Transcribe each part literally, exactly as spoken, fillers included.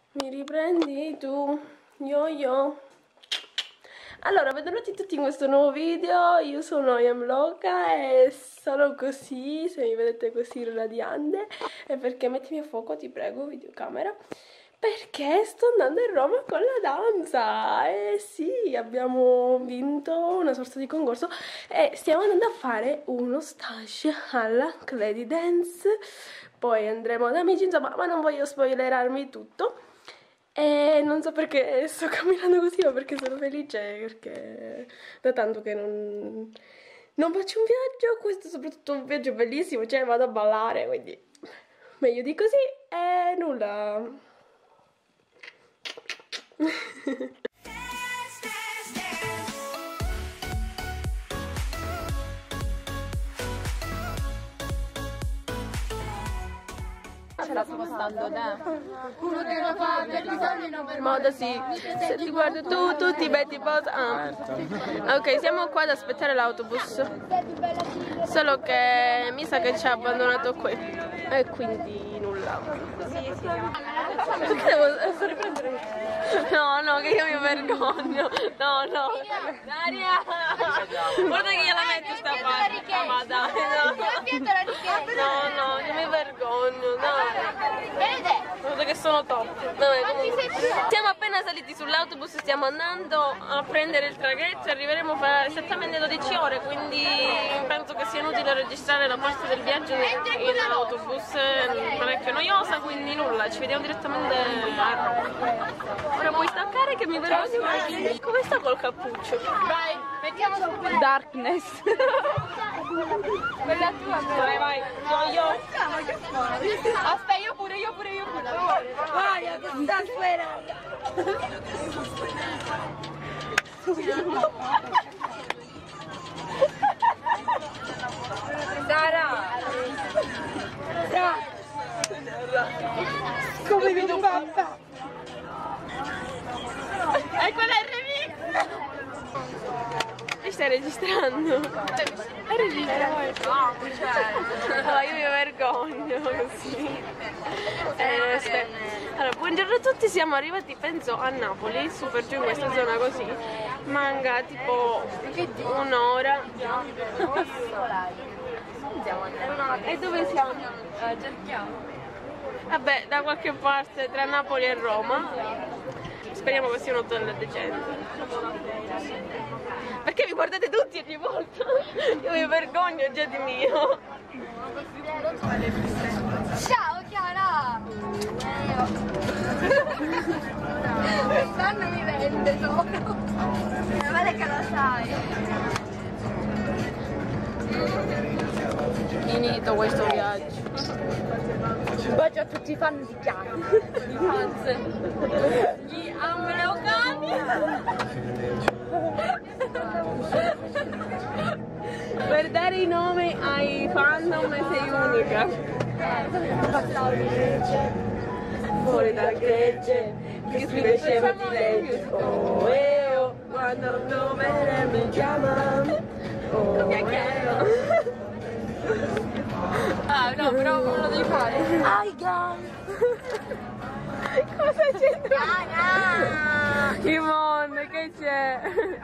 Mi riprendi tu? Yo yo. Allora, benvenuti tutti in questo nuovo video. Io sono Yamloka e sono così, se mi vedete così radiante, è perché mettimi a fuoco, ti prego, videocamera. Perché sto andando in Roma con la danza. Eh sì, abbiamo vinto una sorta di concorso e stiamo andando a fare uno stage alla Cledi Dance. Poi andremo ad amici, insomma, ma non voglio spoilerarmi tutto. E non so perché sto camminando così, ma perché sono felice, perché da tanto che non, non faccio un viaggio, questo è soprattutto un viaggio bellissimo, cioè vado a ballare, quindi meglio di così e nulla. Ce la sto passando, dai. Uno che lo fa per bisogno non per Moda sì, se ti guardo tu, tu ti metti posa. Ah. Ok, siamo qua ad aspettare l'autobus. Solo che mi sa che ci ha abbandonato qui. E quindi nulla. Perché devo, devo riprendere? No, no, che io mi vergogno. No, no. Daria! Guarda che gliela metto sta parte. Ah, ma dai, no. No, no, io mi vergogno, dai. Guarda che sono top. Vabbè, comunque. Siamo appena saliti sull'autobus, stiamo andando a prendere il traghetto e arriveremo fra esattamente dodici ore, quindi penso che sia inutile registrare la parte del viaggio in autobus, è parecchio noiosa, quindi nulla, ci vediamo direttamente a Roma. Ora puoi staccare che mi vergogno. Come sta col cappuccio? Vai, mettiamo su Darkness. quella tua. Vai, vai. No, io. Aspetta, io pure, io pure, io pure. Vai, sta fuera. Sara. Sara. Come vedo un papà. E quella è il remix! Mi stai registrando? È registrato? Allora io mi vergogno così. Eh, aspetta. Allora, buongiorno a tutti, siamo arrivati penso a Napoli, super giù in questa zona così. Manca tipo un'ora. E dove siamo? Vabbè, da qualche parte tra Napoli e Roma. Speriamo che sia un hotel decente. Perché mi guardate tutti ogni volta? Io mi vergogno già di mio. Ciao Chiara! Quest'anno mi vende solo. Meno male che lo sai. Finito questo viaggio. Un bacio a tutti i fan di Chiara. I fans. Gli amleocani. Per dare i nomi ai fandom sei unica. Fuori dal gregge, che scrive scema di legge. Oh, eh, oh, quando il nome mi chiama. Oh, eh, oh. Ah, no, però non lo devi fare. I got. Cosa c'è? Chiara! Ivonne, che c'è?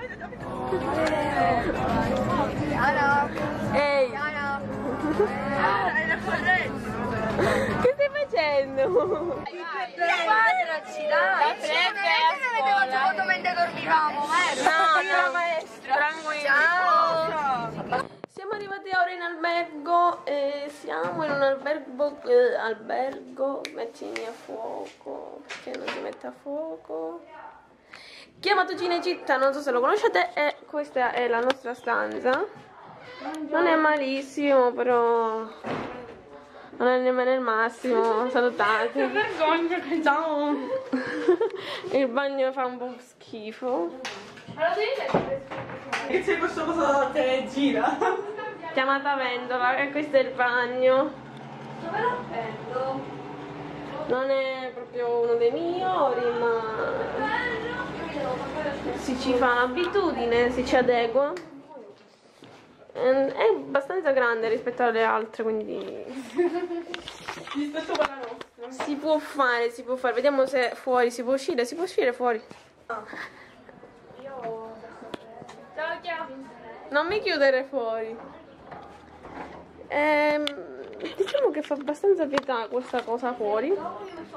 Chiara! Ehi, Chiara! Hai la corrente! che stai facendo? Quadraci, dai! La fredda è a non avete fatto foto mentre dormivamo, vero? No, Io la no, maestra! tranquilli. Ciao! Siamo arrivati ora in albergo e siamo in un albergo, eh, albergo, mettimi a fuoco, perché non si mette a fuoco? Chiamato Cinecittà, non so se lo conoscete, e questa è la nostra stanza. Non è malissimo, però non è nemmeno il massimo, salutate. Vergogna. Ciao! Il bagno fa un po' schifo. Che c'è questo cosa da te gira? Chiamata Vendola, e questo è il bagno. Dove l'ho preso? Non è proprio uno dei migliori, ma si ci fa un'abitudine, si ci adegua. È abbastanza grande rispetto alle altre, quindi Rispetto alla nostra. Si può fare, si può fare. Vediamo se fuori si può uscire. Si può uscire fuori. Ciao, ciao. Non mi chiudere fuori. Ehm, diciamo che fa abbastanza pietà questa cosa fuori. Ma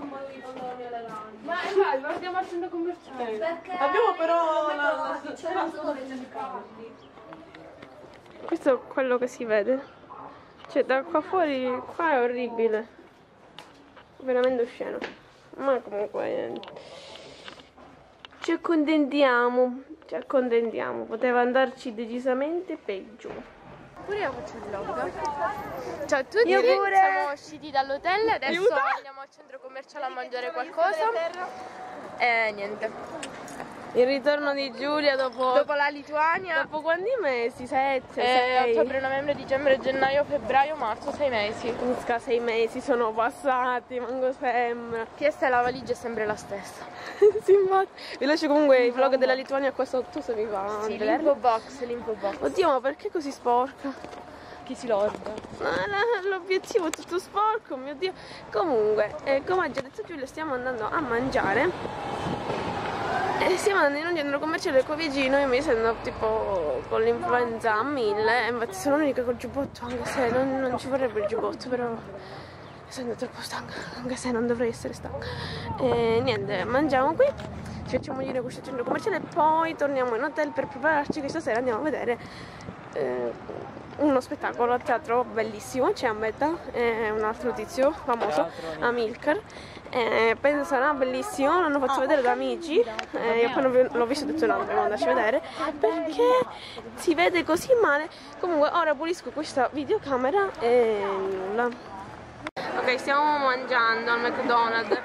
vai, guardiamo al centro commerciale. Perché Abbiamo però la... c'era solo i caldi. Questo è quello che si vede. Cioè da qua fuori, qua è orribile. Veramente osceno. Ma comunque eh, ci accontentiamo. Ci accontentiamo. Poteva andarci decisamente peggio. Pure io faccio il vlog. Ciao a tutti, Io pure. siamo usciti dall'hotel, adesso Aiuta. andiamo al centro commerciale a mangiare qualcosa. E niente. Il ritorno di Giulia dopo, Dopo la Lituania, dopo quanti mesi? Sette, eh, sei. ottobre, novembre, dicembre, gennaio, febbraio, marzo, sei mesi. Minchia, sei mesi sono passati, manco sembra. Chiesta e la valigia è sempre la stessa. Sì, infatti. Vi lascio comunque il vlog della Lituania qua sotto se vi va. Sì, vederlo. l'info box, l'info box. Oddio, ma perché così sporca? Chi si lorda? No, no, l'obiettivo è tutto sporco, mio Dio. Comunque, eh, come ha già detto Giulia, stiamo andando a mangiare. E stiamo andando in un centro commerciale qua vicino. Io mi sento tipo con l'influenza a mille. Infatti sono l'unica col giubbotto, anche se non, non ci vorrebbe il giubbotto, però mi sento troppo stanca, anche se non dovrei essere stanca. E niente, mangiamo qui, ci facciamo dire questo centro commerciale e poi torniamo in hotel per prepararci che stasera andiamo a vedere eh, uno spettacolo a teatro bellissimo. C'è Ambetta, è un altro tizio famoso, Amilcar. Eh, penso sarà bellissimo, l'hanno fatto vedere da amici, eh, io appena l'ho visto ho detto no, dobbiamo andarci a vedere perché si vede così male. Comunque ora pulisco questa videocamera e nulla. Ok, stiamo mangiando al McDonald's.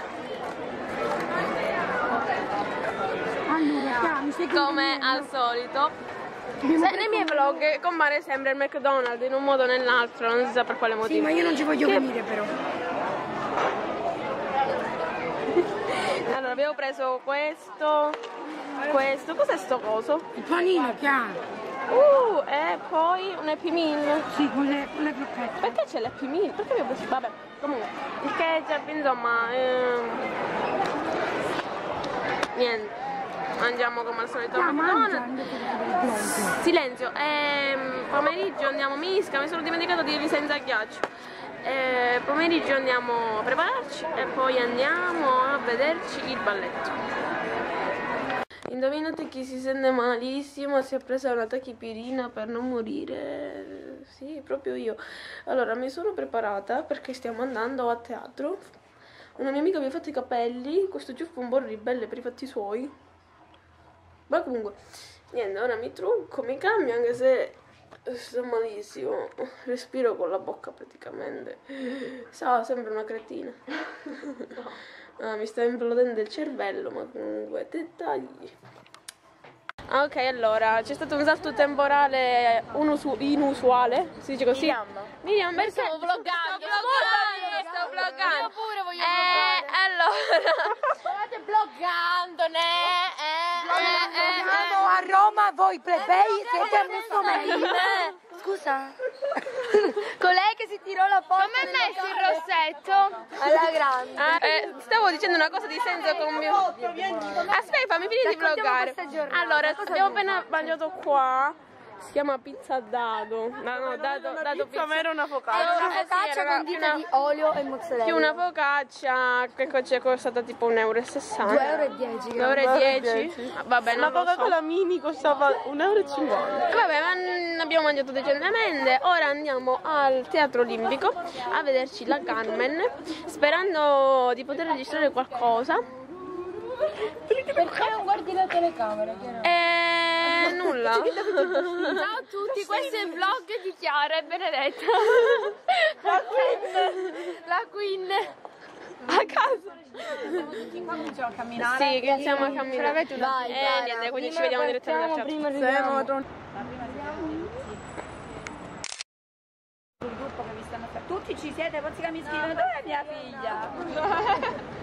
Come al solito, se, nei miei vlog compare sempre il McDonald's in un modo o nell'altro, non si sa per quale motivo. Sì, ma io non ci voglio Che... venire però. Allora abbiamo preso questo, questo, cos'è sto coso? Il panino, chiaro. Uh, e poi un Happy Meal. Sì, con le, con le crocchette. Perché c'è l'Happy Meal? Perché abbiamo preso? Vabbè, comunque, il ketchup, insomma, ehm... niente, mangiamo come al solito Ah, al mangia. McDonald's. Silenzio, ehm, pomeriggio andiamo a Misca, mi sono dimenticato di dirvi senza ghiaccio. Eh, pomeriggio andiamo a prepararci e poi andiamo a vederci il balletto. Indovinate chi si sente malissimo, si è presa una tachipirina per non morire. Sì, proprio io. Allora mi sono preparata perché stiamo andando a teatro. Una mia amica mi ha fatto i capelli, questo ciuffo un po' ribelle per i fatti suoi. Ma comunque, niente, ora mi trucco, mi cambio anche se sto malissimo, respiro con la bocca praticamente. Sa, sembra una cretina. Ah, mi sta implodendo il cervello, ma comunque dettagli. Ok, allora c'è stato un salto temporale inusuale, si dice così? Miriam. Miriam, perché? Stavo vloggando, Scusami, sto vloggando. Io pure voglio Eh, allora. State vloggando, ne? Eh, eh, eh, Siamo a Roma, voi plebei siete a Mussolini. Scusa. Colei che si tirò la porta. Come hai messo il rossetto? Alla grande. Ah, eh, stavo dicendo una cosa di senso compiuto. Aspetta, fammi finire di vloggare. Allora, abbiamo appena mangiato qua. Si chiama pizza dado. No, no, dado, dado pizza. Ma era una focaccia. È una Eh, sì, focaccia era condita una- di olio e mozzarella. Più una focaccia che co- ci è costata tipo un euro e sessanta. due euro e dieci. due euro e dieci? Ah, vabbè, non lo so. mini costava un euro e cinquanta. Vabbè, ma n- abbiamo mangiato decentemente. Ora andiamo al Teatro Olimpico a vederci la Carmen, sperando di poter registrare qualcosa. Perché non guardi la telecamera? E nulla. Ciao a tutti, questo è il vlog di Chiara e Benedetta. La Queen. La Queen. A casa. Cominciamo a camminare. Sì, che iniziamo a camminare. Vai, E Chiara. niente, quindi ci vediamo direttamente al teatro. Prima Tutti ci siete, poi mi scrivono dove è mia figlia?